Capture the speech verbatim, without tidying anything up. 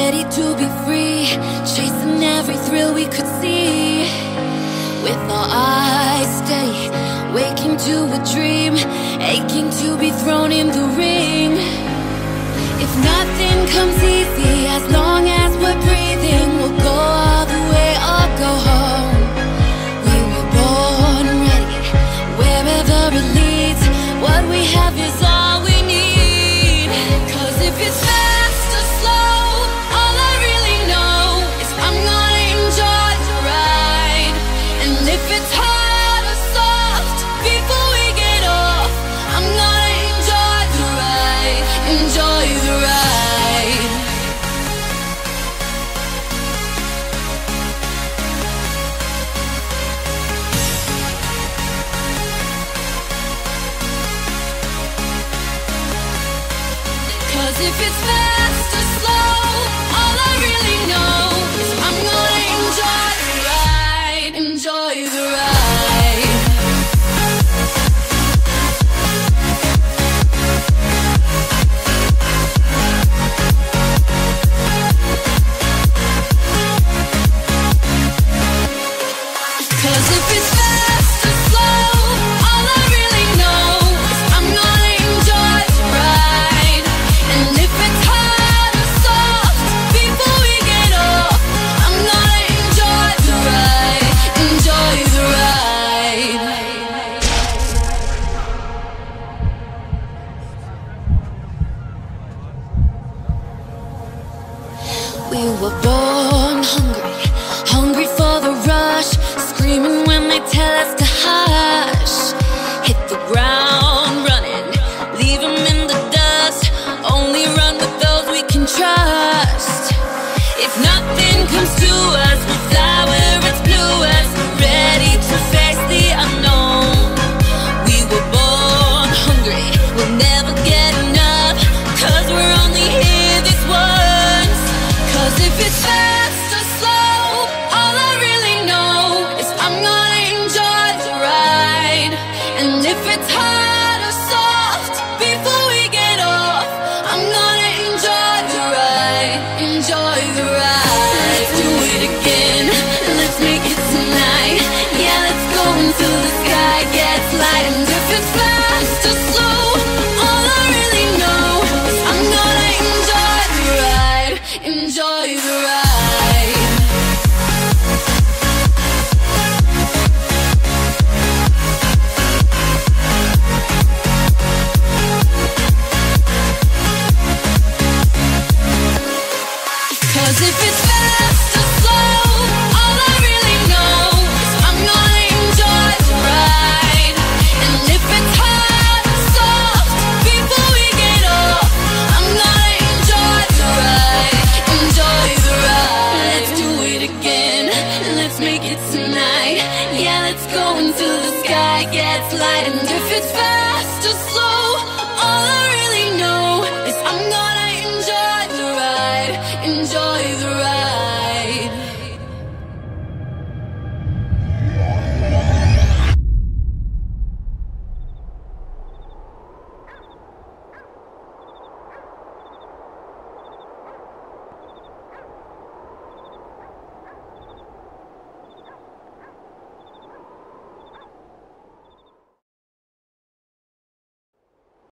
ready to be free, chasing every thrill we could see. With our eyes steady, waking to a dream, aching to be thrown in the ring. If nothing comes easy, as long as we're breathing, we'll go all the way or go home. We were born ready, wherever it leads. What we have is all we need. 'Cause if it's fast or slow, all I really know is I'm gonna enjoy the ride. And if it's hard or soft, before we get off, I'm gonna enjoy the ride, enjoy the ride. 'Cause if it's fast or slow, all I really know is I'm gonna enjoy the ride, enjoy the ride. 'Cause if it's fast or slow, all I really know is I'm gonna enjoy the ride. And if it's hard or soft, before we get off, I'm gonna enjoy the ride, enjoy the ride. We were born hungry, hungry for the rush, screaming when they tell us to hush. Hit the ground running, leave 'em in the dust. Only run with those we can trust. If nothing comes to us, we'll fly where it's bluest, ready to face the unknown. We were born hungry, we'll never get enough, 'cause we're only here this once. 'Cause if it's fast or slow, all I really know is I'm gonna enjoy the ride. And if it's hard or soft, before we get off, I'm gonna enjoy the ride, enjoy the ride. Let's do it again, let's make it tonight. Yeah, let's go until the sky gets light. And if it's fast or slow, all I really know is I'm gonna enjoy the ride, enjoy the ride. 'Cause if it's fast or slow, all I really know is I'm gonna enjoy the ride. And if it's hard or soft, before we get off, I'm gonna enjoy the ride, enjoy the ride. Let's do it again, let's make it tonight. Yeah, let's go until the sky gets light. And if it's fast